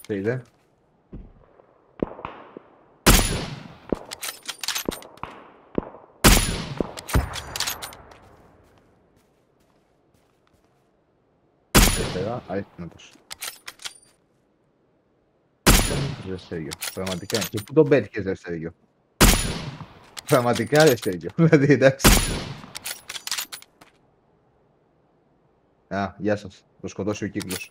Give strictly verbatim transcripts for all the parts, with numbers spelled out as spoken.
Σε είδε. Αριστερά, αριστεράτος. Ρε Σέργιο, πραγματικά. Και πού τον πέτυχες ρε Σέργιο. Πραγματικά ρε Σέργιο. Δηλαδή εντάξει. Α, γεια σας. Το σκοτώσει ο κύκλος.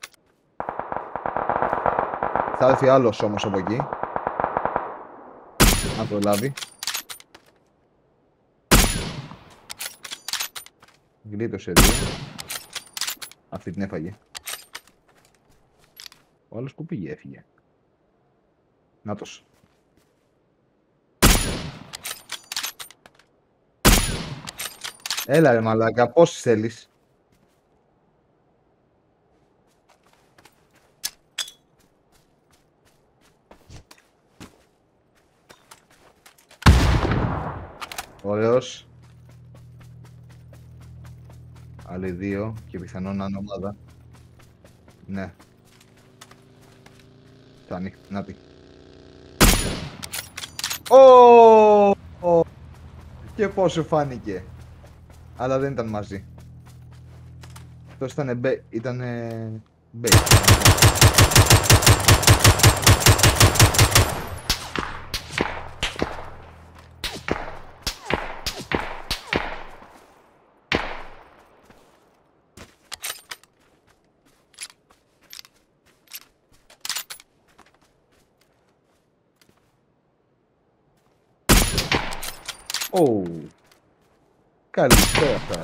Θα έρθει άλλος όμως από εκεί. Αν το λάβει. Γλίτωσε δύο. Αυτή την έφαγε. Ο άλλος που πήγε, έφυγε. Νάτος. Έλα ρε μαλάκα, πώς θέλεις. Ωραίος. Άλλοι δύο και πιθανόν να είναι ομάδα. Ναι. Φτάνει, να πει. Ω! Και πώς σου φάνηκε. Αλλά δεν ήταν μαζί. Αυτός ήταν μπέ... ήτανε... μπέ. Ω! Καλησπέρα αυτά.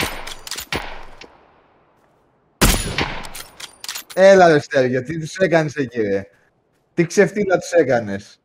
Έλα ρε Στέργιο, τι τους έκανες εκεί ρε. Τι ξεφτύλα τους έκανες.